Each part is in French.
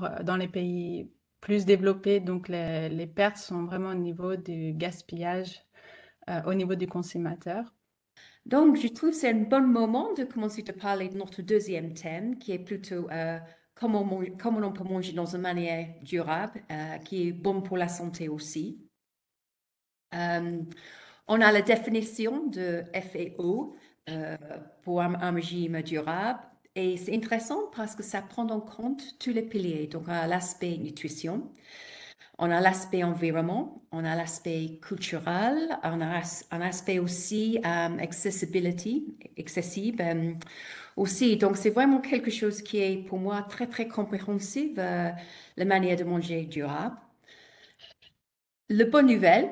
dans les pays plus développés, donc les pertes sont vraiment au niveau du gaspillage, au niveau du consommateur. Donc, je trouve que c'est un bon moment de commencer à parler de notre deuxième thème, qui est plutôt comment on peut manger dans une manière durable, qui est bon pour la santé aussi. Euh, on a la définition de FAO pour un régime durable. Et c'est intéressant parce que ça prend en compte tous les piliers. Donc, on a l'aspect nutrition, on a l'aspect environnement, on a l'aspect culturel, on a un aspect aussi accessible aussi. Donc, c'est vraiment quelque chose qui est pour moi très, très compréhensif, la manière de manger durable. La bonne nouvelle,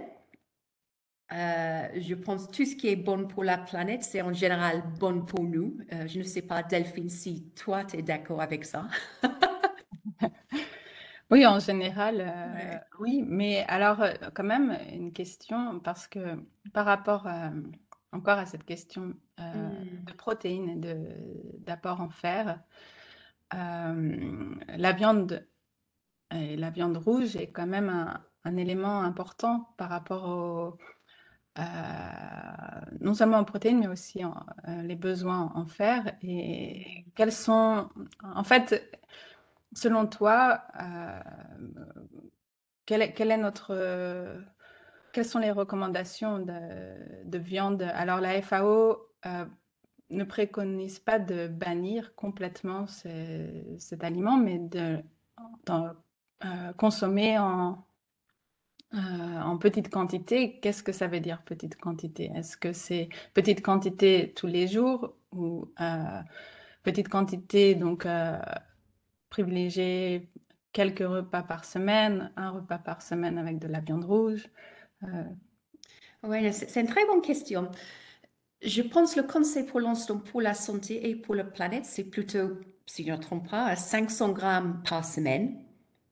je pense tout ce qui est bon pour la planète, c'est en général bon pour nous. Je ne sais pas, Delphine, si toi, tu es d'accord avec ça. Oui, en général, Ouais. oui, mais alors quand même une question parce que par rapport encore à cette question de Hmm. protéines et d'apport en fer, la viande et la viande rouge est quand même un élément important par rapport non seulement aux protéines, mais aussi les besoins en fer. Et quels sont, en fait, selon toi, quelle est notre, quelles sont les recommandations de viande? Alors, la FAO ne préconise pas de bannir complètement cet aliment, mais d'en consommer en petite quantité. Qu'est-ce que ça veut dire petite quantité? Est-ce que c'est petite quantité tous les jours ou petite quantité, donc privilégier quelques repas par semaine, un repas par semaine avec de la viande rouge? Euh, Ouais, c'est une très bonne question. Je pense que le conseil pour l'instant pour la santé et pour la planète, c'est plutôt, si je ne me trompe pas, à 500 grammes par semaine.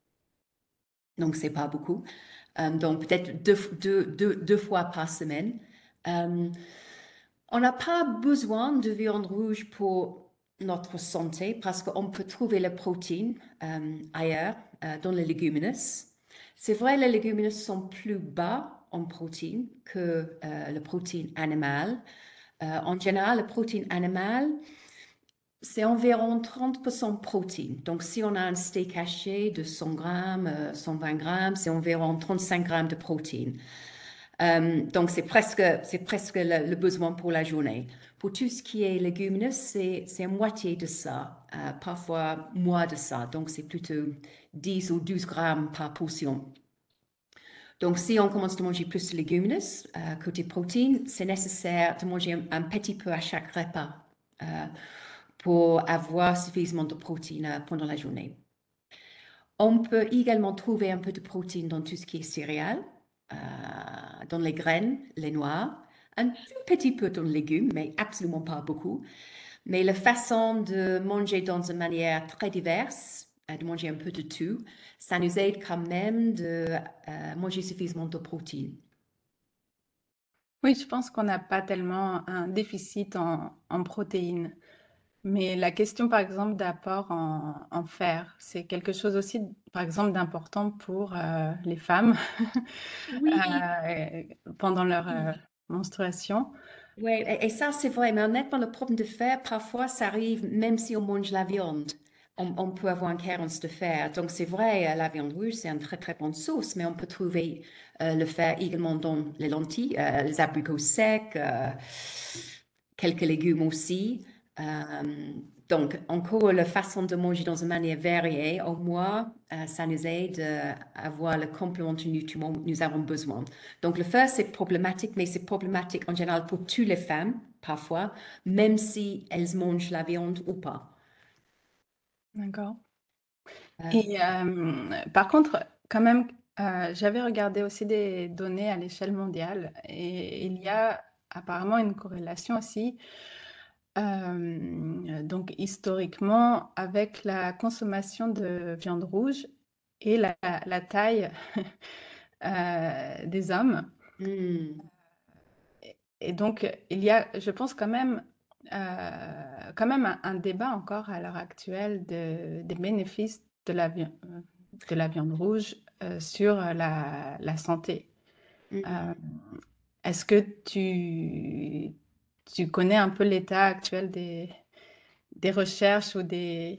Donc, c'est pas beaucoup. Donc, peut-être deux fois par semaine. Euh, on n'a pas besoin de viande rouge pour notre santé parce qu'on peut trouver la protéine ailleurs, dans les légumineuses. C'est vrai, les légumineuses sont plus bas en protéines que la protéine animale. En général, la protéine animale, c'est environ 30% de protéines. Donc, si on a un steak haché de 100 grammes, 120 grammes, c'est environ 35 grammes de protéines. Donc, c'est presque le besoin pour la journée. Pour tout ce qui est légumineux, c'est à moitié de ça, parfois moins de ça. Donc, c'est plutôt 10 ou 12 grammes par portion. Donc, si on commence à manger plus de légumineuses, côté protéines, c'est nécessaire de manger un petit peu à chaque repas pour avoir suffisamment de protéines pendant la journée. On peut également trouver un peu de protéines dans tout ce qui est céréales, dans les graines, les noix, un tout petit peu dans les légumes, mais absolument pas beaucoup. Mais la façon de manger dans une manière très diverse, de manger un peu de tout, ça nous aide quand même de manger suffisamment de protéines. oui, je pense qu'on n'a pas tellement un déficit en protéines. Mais la question, par exemple, d'apport en fer, c'est quelque chose aussi, par exemple, d'important pour les femmes Oui, pendant leur oui. menstruation. Ouais, et ça, c'est vrai. Mais honnêtement, le problème de fer, parfois, ça arrive même si on mange la viande. On peut avoir une carence de fer. Donc, c'est vrai, la viande rouge, c'est une très, très bonne source, mais on peut trouver le fer également dans les lentilles, les abricots secs, quelques légumes aussi. Euh, donc, encore, la façon de manger dans une manière variée, au moins, ça nous aide à avoir le complément de nutriments que nous avons besoin. Donc, le fer, c'est problématique, mais c'est problématique en général pour toutes les femmes, parfois, même si elles mangent la viande ou pas. D'accord. Euh, Et par contre, quand même, j'avais regardé aussi des données à l'échelle mondiale et il y a apparemment une corrélation aussi, donc historiquement, avec la consommation de viande rouge et la taille des hommes. hmm. Et donc, il y a, je pense quand même un débat encore à l'heure actuelle des bénéfices de de la viande rouge sur la santé. Euh, Mhm. Est-ce que tu connais un peu l'état actuel des recherches ou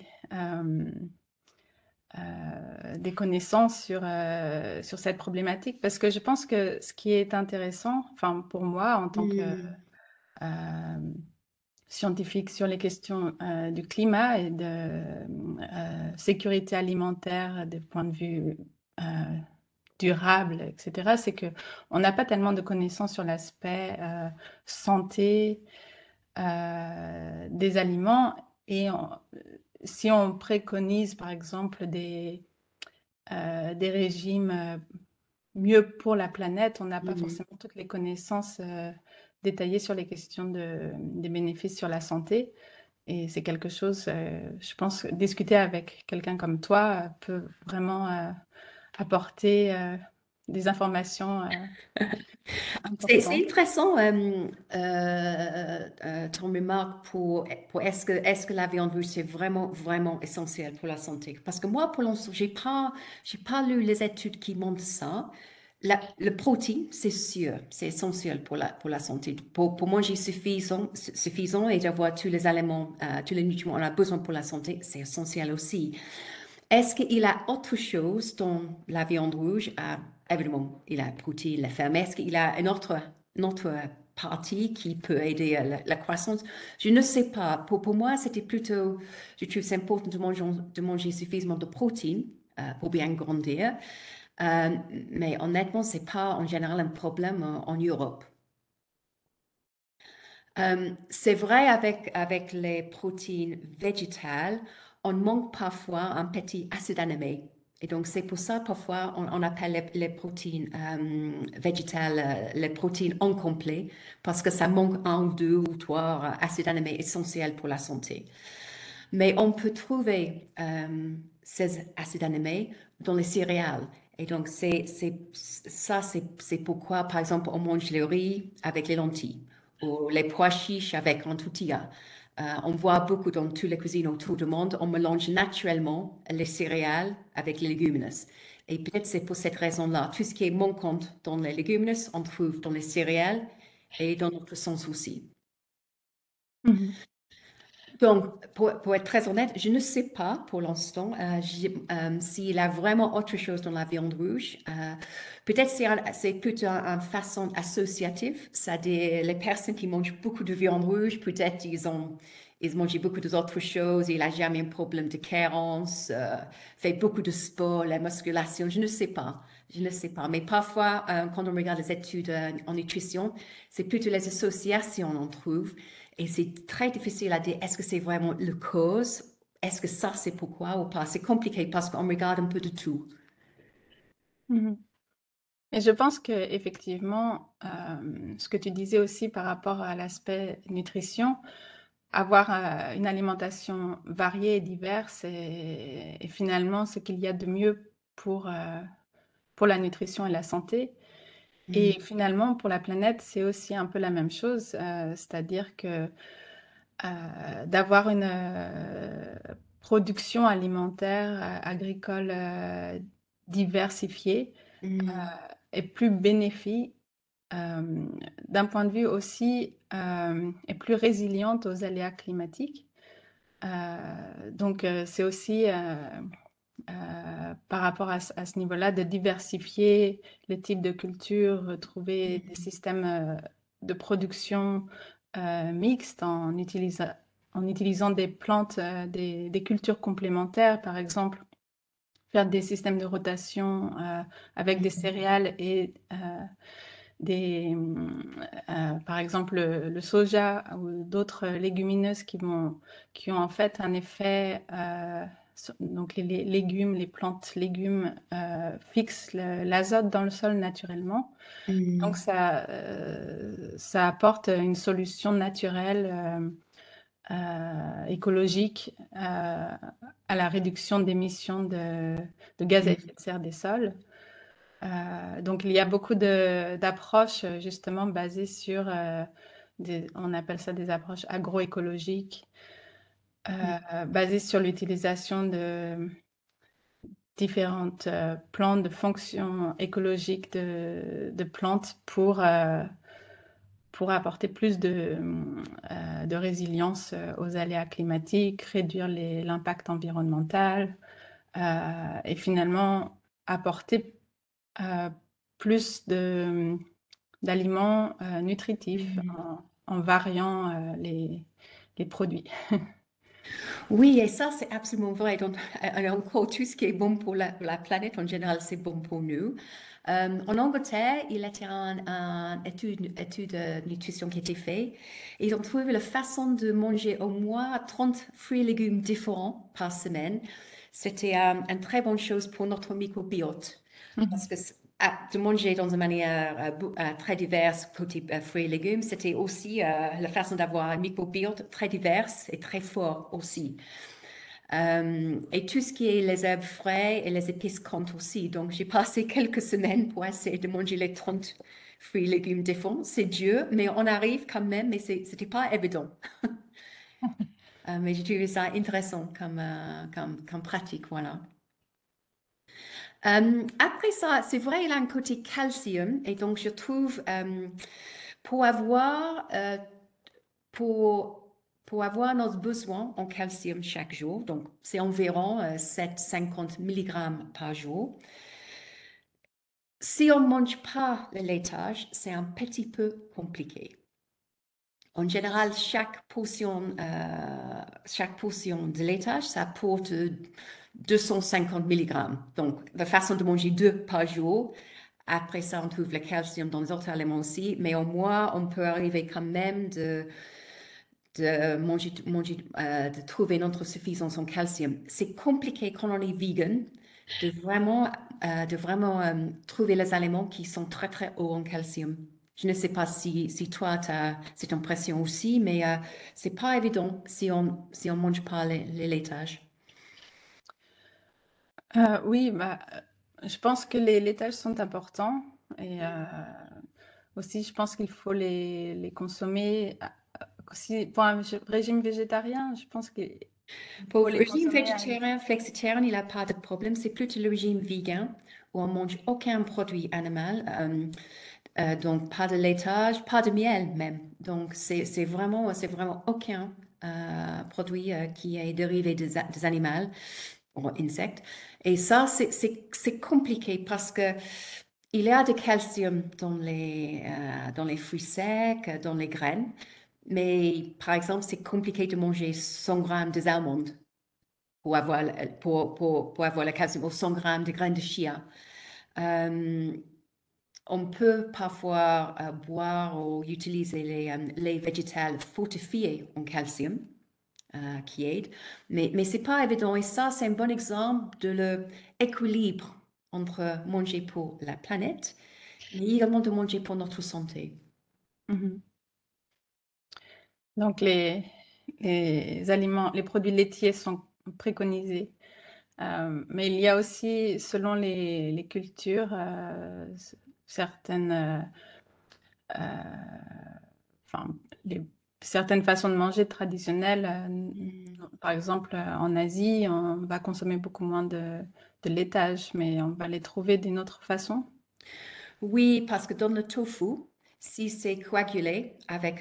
des connaissances sur cette problématique? Parce que je pense que ce qui est intéressant, enfin pour moi en tant que Mhm. euh, scientifique sur les questions du climat et de sécurité alimentaire des points de vue euh, durable, etc., c'est que on n'a pas tellement de connaissances sur l'aspect santé des aliments et si on préconise par exemple des régimes mieux pour la planète, on n'a pas Mhm. forcément toutes les connaissances détaillées sur les questions des bénéfices sur la santé. Et c'est quelque chose, je pense, discuter avec quelqu'un comme toi peut vraiment apporter des informations C'est importantes. intéressant ton remarque pour est-ce que la viande rouge c'est vraiment essentiel pour la santé? Parce que moi, pour l'instant, j'ai pas lu les études qui montrent ça. Le protéine, c'est sûr, c'est essentiel pour la santé. Pour manger suffisant et d'avoir tous les éléments, tous les nutriments qu'on a besoin pour la santé, c'est essentiel aussi. Est-ce qu'il y a autre chose dans la viande rouge? Évidemment, il a la protéine, la fer, mais est-ce qu'il y a une autre partie qui peut aider à la croissance? Je ne sais pas. Pour moi, c'était plutôt, je trouve c'est important de manger suffisamment de protéines pour bien grandir. Euh, mais honnêtement, c'est pas en général un problème en Europe. C'est vrai avec les protéines végétales, on manque parfois un petit acide aminé. Et donc, c'est pour ça, parfois, on appelle les protéines végétales les protéines incomplets, parce que ça manque un ou deux ou trois acides aminés essentiels pour la santé. Mais on peut trouver ces acides aminés dans les céréales. Et donc, c'est pourquoi, par exemple, on mange le riz avec les lentilles ou les pois chiches avec un tortilla. On voit beaucoup dans toutes les cuisines autour du monde, on mélange naturellement les céréales avec les légumineuses. Et peut-être c'est pour cette raison-là. Tout ce qui est manquant dans les légumineuses, on trouve dans les céréales et dans notre sens aussi. Mhm. Donc, pour être très honnête, je ne sais pas pour l'instant s'il y a vraiment autre chose dans la viande rouge. Peut-être c'est plutôt une façon associative. C'est-à-dire les personnes qui mangent beaucoup de viande rouge, peut-être ils mangent beaucoup d'autres choses. Il n'a jamais un problème de carence, fait beaucoup de sport, la musculation. Je ne sais pas. Je ne sais pas. Mais parfois, quand on regarde les études en nutrition, c'est plutôt les associations on trouve. Et c'est très difficile à dire, est-ce que c'est vraiment le cause? Est-ce que ça, c'est pourquoi ou pas? C'est compliqué parce qu'on regarde un peu de tout. Mhm. Et je pense que effectivement, ce que tu disais aussi par rapport à l'aspect nutrition, avoir une alimentation variée et diverse est finalement ce qu'il y a de mieux pour la nutrition et la santé. Mm, Et finalement, pour la planète, c'est aussi un peu la même chose, c'est-à-dire que d'avoir une production alimentaire, agricole diversifiée mm, est plus bénéfique d'un point de vue aussi est plus résiliente aux aléas climatiques. Donc c'est aussi par rapport à ce niveau-là de diversifier les types de cultures, trouver des mm, systèmes de production mixtes en utilisant des plantes, des cultures complémentaires, par exemple, faire des systèmes de rotation avec des mm, céréales et par exemple, le soja ou d'autres légumineuses qui ont en fait un effet, donc les légumes, les plantes légumes fixent l'azote dans le sol naturellement. Donc mm, ça apporte une solution naturelle, écologique à la réduction d'émissions de gaz à effet mm, de serre des sols. Donc, il y a beaucoup d'approches justement basées sur, on appelle ça des approches agroécologiques, mm, basées sur l'utilisation différentes plans de fonction écologique de plantes pour apporter plus de résilience aux aléas climatiques, réduire l'impact environnemental et finalement apporter plus d'aliments nutritifs en variant les produits. Oui, et ça, c'est absolument vrai. Donc, encore, tout ce qui est bon pour la planète, en général, c'est bon pour nous. En Angleterre, il y a une étude de nutrition qui a été faite. Ils ont trouvé la façon de manger au moins 30 fruits et légumes différents par semaine. C'était une très bonne chose pour notre microbiote. Parce que de manger dans une manière très diverse, côté fruits et légumes, c'était aussi la façon d'avoir un microbiote très diverse et très fort aussi. Et tout ce qui est les herbes frais et les épices comptent aussi. Donc, j'ai passé quelques semaines pour essayer de manger les 30 fruits et légumes différents. C'est dur, mais on arrive quand même, mais c'était pas évident. Mais j'ai trouvé ça intéressant comme pratique, voilà. Après ça, c'est vrai, il a un côté calcium, et donc je trouve pour avoir, euh, pour, pour avoir notre besoin en calcium chaque jour, donc c'est environ 750 mg par jour. Si on ne mange pas le laitage, c'est un petit peu compliqué. En général, chaque portion de laitage, ça apporte 250 mg. Donc, la façon de manger deux par jour. Après ça, on trouve le calcium dans les autres aliments aussi. Mais au moins, on peut arriver quand même de trouver notre suffisance en calcium. C'est compliqué quand on est vegan de vraiment trouver les aliments qui sont très, très hauts en calcium. Je ne sais pas si toi, tu as cette impression aussi, mais c'est pas évident si on mange pas les laitages. Oui, bah, je pense que les laitages sont importants et aussi je pense qu'il faut les consommer. Si, pour un régime végétarien, je pense qu'il faut Pour le les régime consommer à végétarien, flexitarian, il n'y a pas de problème. C'est plutôt le régime vegan où on mange aucun produit animal. Donc, pas de laitage, pas de miel même. Donc, c'est vraiment aucun produit qui est dérivé des animaux ou insectes. Et ça, c'est compliqué parce que il y a du calcium dans les fruits secs, dans les graines. Mais par exemple, c'est compliqué de manger 100 grammes d'amandes pour avoir le calcium ou 100 grammes de graines de chia. Euh, on peut parfois boire ou utiliser les laits végétales fortifiés en calcium qui aident, mais c'est pas évident. Et ça, c'est un bon exemple de l'équilibre entre manger pour la planète, mais également de manger pour notre santé. Mhm. Donc les aliments, les produits laitiers sont préconisés. Mais il y a aussi, selon les cultures, certaines, enfin, certaines façons de manger traditionnelles. Par exemple, en Asie, on va consommer beaucoup moins de laitage, mais on va les trouver d'une autre façon. Oui, parce que dans le tofu, si c'est coagulé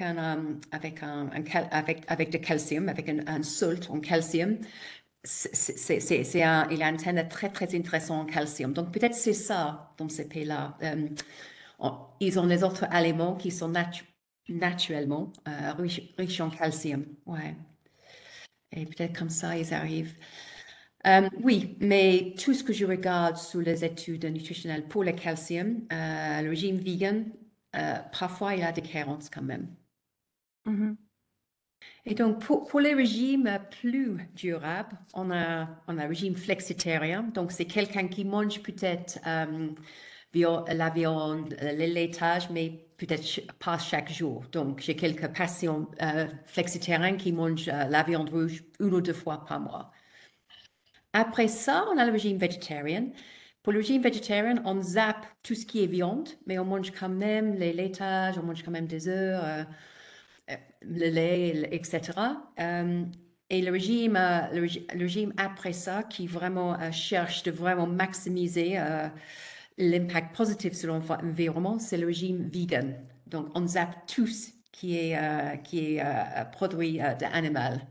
avec du calcium, avec un salt en calcium, il a un intérêt très, très intéressant en calcium. Donc, peut-être c'est ça dans ces pays-là. Ils ont les autres aliments qui sont naturellement riches en calcium. Ouais. Et peut-être comme ça, ils arrivent. Oui, mais tout ce que je regarde sur les études nutritionnelles pour le calcium, le régime vegan, parfois il y a des carences quand même. Mhm. Et donc, pour les régimes plus durables, on a le régime flexitarien. Donc, c'est quelqu'un qui mange peut-être la viande, le laitage, mais peut-être pas chaque jour. Donc, j'ai quelques patients flexitariens qui mangent la viande rouge une ou deux fois par mois. Après ça, on a le régime végétarien. Pour le régime végétarien, on zappe tout ce qui est viande, mais on mange quand même les laitages, on mange quand même des œufs, le lait, etc. Et le régime après ça, qui vraiment cherche de vraiment maximiser l'impact positif sur l'environnement, c'est le régime vegan. Donc, on zappe tout ce qui est produit d'animal.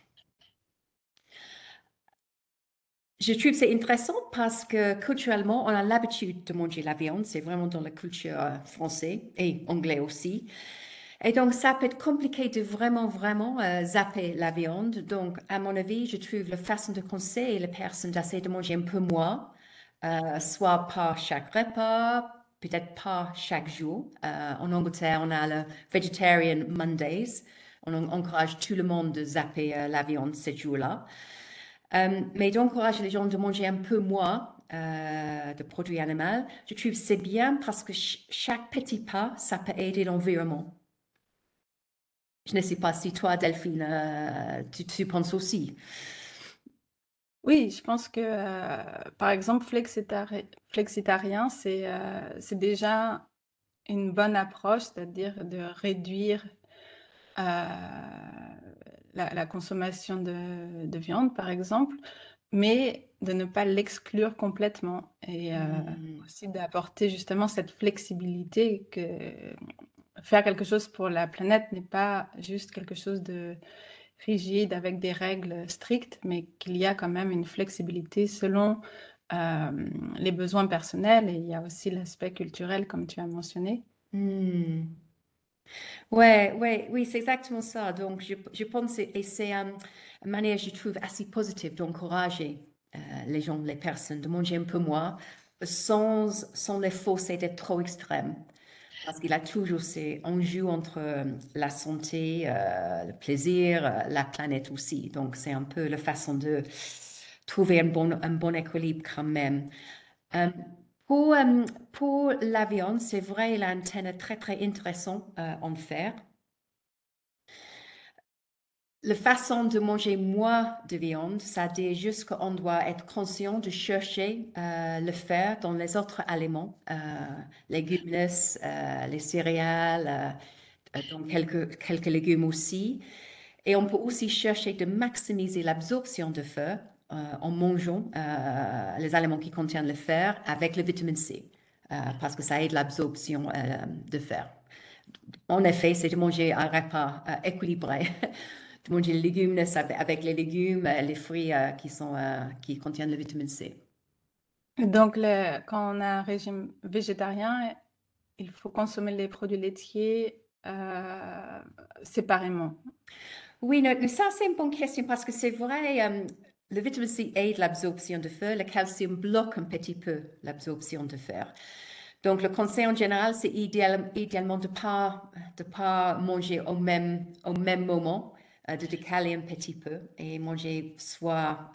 Je trouve que c'est intéressant parce que culturellement, on a l'habitude de manger la viande. C'est vraiment dans la culture française et anglaise aussi. Et donc, ça peut être compliqué de vraiment zapper la viande. Donc, à mon avis, je trouve la façon de conseiller les personnes d'essayer de manger un peu moins, soit pas chaque repas, peut-être pas chaque jour. En Angleterre, on a le Vegetarian Mondays. On encourage tout le monde de zapper la viande ces jours-là. Mais d'encourager les gens de manger un peu moins de produits animaux, je trouve que c'est bien parce que chaque petit pas, ça peut aider l'environnement. Je ne sais pas si toi, Delphine, tu penses aussi. Oui, je pense que, par exemple, flexitarien, c'est déjà une bonne approche, c'est-à-dire de réduire la consommation de viande, par exemple, mais de ne pas l'exclure complètement et Hmm. aussi d'apporter justement cette flexibilité que faire quelque chose pour la planète n'est pas juste quelque chose de rigide avec des règles strictes, mais qu'il y a quand même une flexibilité selon les besoins personnels et il y a aussi l'aspect culturel comme tu as mentionné. Hmm. Oui, c'est exactement ça. Donc, je pense et c'est une manière, je trouve, assez positive d'encourager les gens, les personnes, de manger un peu moins sans les forcer d'être trop extrêmes. Parce qu'il a toujours ces enjeux entre la santé, le plaisir, la planète aussi. Donc, c'est un peu la façon de trouver un bon équilibre quand même. Euh, pour, euh, pour la viande, c'est vrai, il a un thème très intéressant en fer. La façon de manger moins de viande, ça dit juste qu'on doit être conscient de chercher le fer dans les autres aliments, légumineuses, les céréales, donc quelques légumes aussi. Et on peut aussi chercher de maximiser l'absorption de fer en mangeant les aliments qui contiennent le fer avec le vitamine C, parce que ça aide l'absorption de fer. En effet, c'est de manger un repas équilibré, de manger les légumes avec les légumes, les fruits qui contiennent le vitamine C. Donc, quand on a un régime végétarien, il faut consommer les produits laitiers séparément. Oui, non, ça c'est une bonne question parce que c'est vrai, le vitamine C aide l'absorption de fer, le calcium bloque un petit peu l'absorption de fer. Donc le conseil en général, c'est idéalement de pas manger au même moment, de décaler un petit peu et manger soit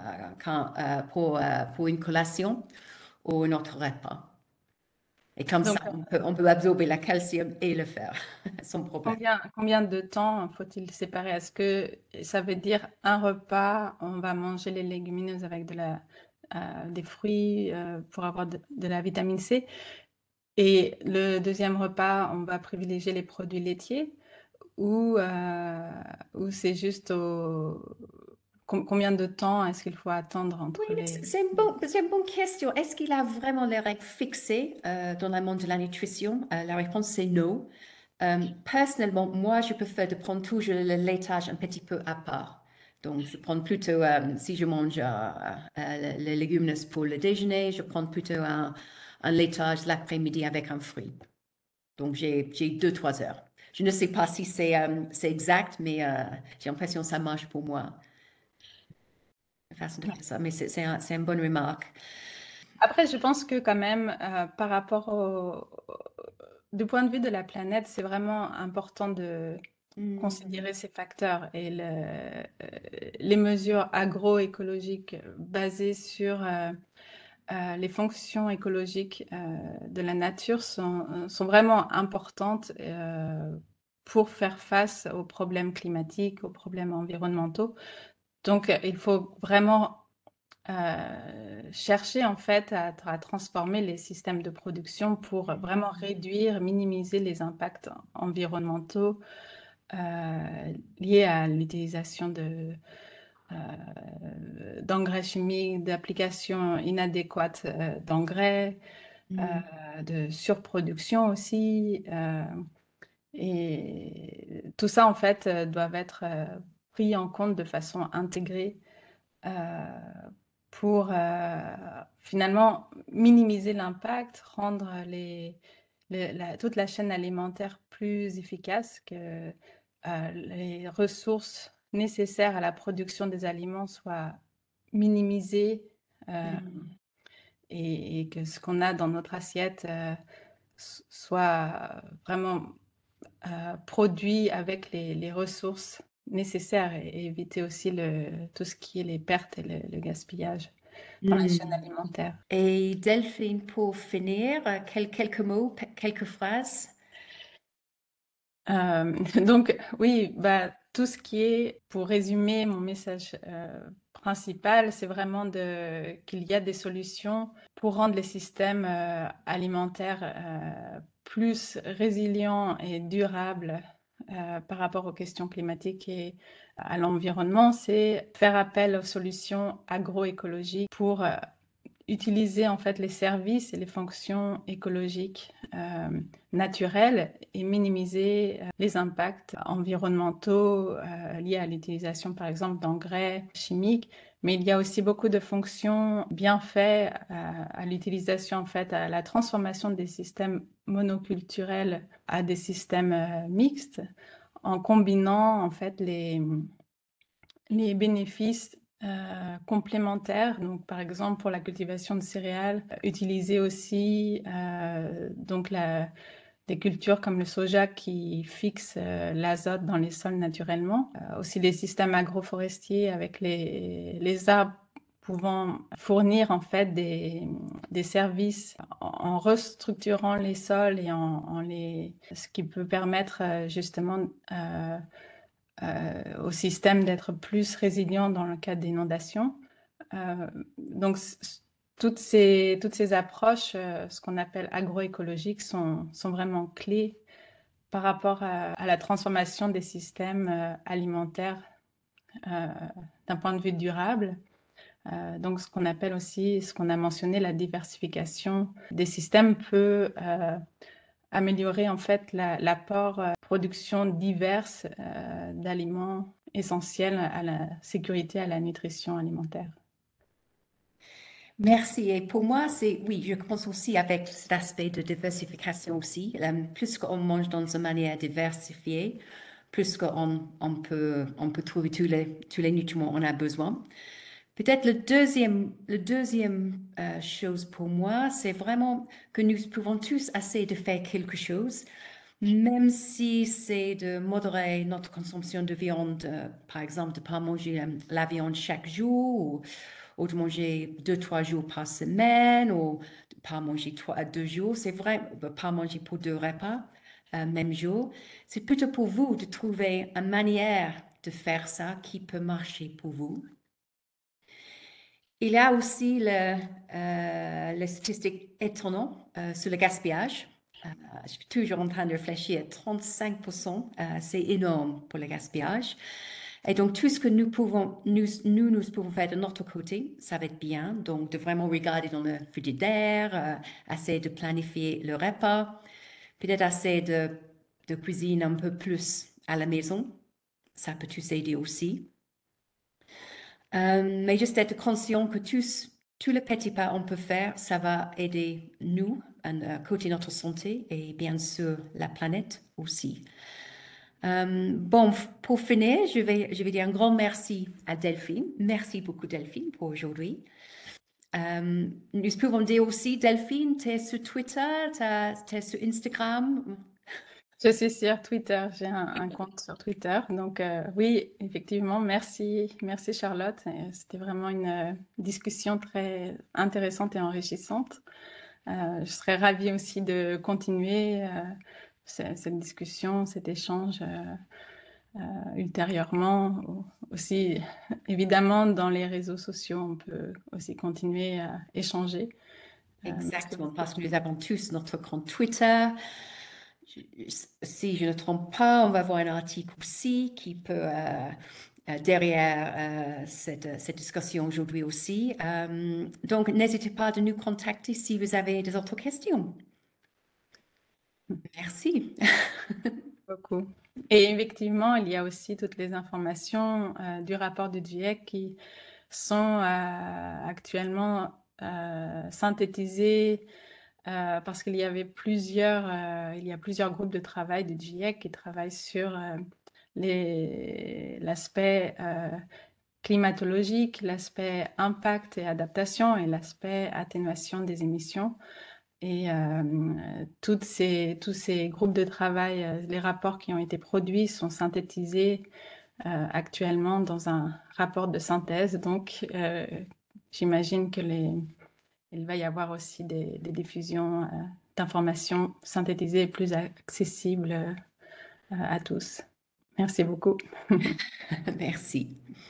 pour une collation ou un autre repas. Et comme ça, Donc, on peut absorber le calcium et le fer sans problème. combien de temps faut-il séparer? Est-ce que ça veut dire un repas, on va manger les légumineuses avec des fruits pour avoir de la vitamine C, et le deuxième repas, on va privilégier les produits laitiers, ou c'est juste combien de temps est-ce qu'il faut attendre Oui, entre les... c'est une bonne question. Est-ce qu'il a vraiment les règles fixées dans le monde de la nutrition? La réponse, c'est non. Personnellement, moi, je préfère de prendre toujours le laitage un petit peu à part. Donc, je prends plutôt, si je mange les légumineuses pour le déjeuner, je prends plutôt un laitage l'après-midi avec un fruit. Donc, j'ai 2, 3 heures. Je ne sais pas si c'est exact, mais j'ai l'impression que ça marche pour moi, la façon de faire ça. Mais c'est une bonne remarque. Après, je pense que quand même, par rapport du point de vue de la planète, c'est vraiment important de Hmm. considérer ces facteurs et les mesures agroécologiques basées sur les fonctions écologiques de la nature sont vraiment importantes pour faire face aux problèmes climatiques, aux problèmes environnementaux. Donc, il faut vraiment chercher en fait à transformer les systèmes de production pour vraiment réduire, minimiser les impacts environnementaux liées à l'utilisation d'engrais chimiques, d'applications inadéquates d'engrais, Mm. de surproduction aussi. Et tout ça, en fait, doivent être pris en compte de façon intégrée euh, pour finalement minimiser l'impact, rendre toute la chaîne alimentaire plus efficace, que les ressources nécessaires à la production des aliments soient minimisées euh, Mm. et que ce qu'on a dans notre assiette soit vraiment produit avec les ressources nécessaires et éviter aussi tout ce qui est les pertes et le gaspillage dans la chaîne Mm. alimentaire. Et Delphine, pour finir, quelques mots, quelques phrases. Donc oui, bah, tout ce qui est, pour résumer mon message principal, c'est vraiment qu'il y a des solutions pour rendre les systèmes alimentaires plus résilients et durables par rapport aux questions climatiques et à l'environnement. C'est faire appel aux solutions agroécologiques pour utiliser en fait les services et les fonctions écologiques naturelles et minimiser les impacts environnementaux liés à l'utilisation par exemple d'engrais chimiques. Mais il y a aussi beaucoup de fonctions bienfaits à l'utilisation en fait, à la transformation des systèmes monoculturels à des systèmes mixtes en combinant en fait les bénéfices complémentaires. Donc, par exemple, pour la cultivation de céréales, utiliser aussi des cultures comme le soja qui fixent l'azote dans les sols naturellement. Aussi des systèmes agroforestiers avec les arbres pouvant fournir en fait des services en restructurant les sols et ce qui peut permettre justement au système d'être plus résilient dans le cas d'inondations. Donc, toutes ces approches, ce qu'on appelle agroécologiques, sont vraiment clés par rapport à la transformation des systèmes alimentaires euh, d'un point de vue durable. Donc, ce qu'on appelle aussi, ce qu'on a mentionné, la diversification des systèmes peut améliorer en fait l'apport production diverse d'aliments essentiels à la sécurité, à la nutrition alimentaire. Merci. Et pour moi, oui, je pense aussi avec cet aspect de diversification aussi. Plus qu'on mange dans une manière diversifiée, plus on peut trouver tous les nutriments qu'on a besoin. Peut-être le deuxième chose pour moi, c'est vraiment que nous pouvons tous essayer de faire quelque chose, même si c'est de modérer notre consommation de viande, par exemple, de ne pas manger la viande chaque jour, ou de manger 2, 3 jours par semaine, ou de ne pas manger 2 jours. C'est vrai, pas manger pour 2 repas, même jour. C'est plutôt pour vous de trouver une manière de faire ça qui peut marcher pour vous. Il y a aussi les statistiques étonnantes sur le gaspillage. Je suis toujours en train de réfléchir. 35%, c'est énorme pour le gaspillage. Et donc, tout ce que nous pouvons faire de notre côté, ça va être bien. Donc, de vraiment regarder dans le frigidaire, essayer de planifier le repas, peut-être essayer de cuisiner un peu plus à la maison. Ça peut tous aider aussi. Mais juste être conscient que tous les petits pas qu'on peut faire, ça va aider nous à côté notre santé et bien sûr la planète aussi. Bon, pour finir, je vais dire un grand merci à Delphine. Merci beaucoup Delphine pour aujourd'hui. Nous pouvons dire aussi, Delphine, tu es sur Twitter, tu es sur Instagram. Je suis sur Twitter, j'ai un compte sur Twitter. Donc oui, effectivement, merci Charlotte. C'était vraiment une discussion très intéressante et enrichissante. Je serais ravie aussi de continuer cette discussion, cet échange ultérieurement. Aussi, évidemment, dans les réseaux sociaux, on peut aussi continuer à échanger. Merci Exactement, beaucoup. parce que nous avons tous notre compte Twitter. Si je ne me trompe pas, on va voir un article aussi qui peut, derrière cette discussion aujourd'hui aussi. Donc, n'hésitez pas de nous contacter si vous avez des autres questions. Merci. Beaucoup. Et effectivement, il y a aussi toutes les informations du rapport du GIEC qui sont actuellement synthétisées parce qu'il y avait il y a plusieurs groupes de travail du GIEC qui travaillent sur l'aspect climatologique, l'aspect impact et adaptation et l'aspect atténuation des émissions. Et tous ces groupes de travail, les rapports qui ont été produits sont synthétisés actuellement dans un rapport de synthèse. Donc, j'imagine il va y avoir aussi des diffusions d'informations synthétisées et plus accessibles à tous. Merci beaucoup. Merci.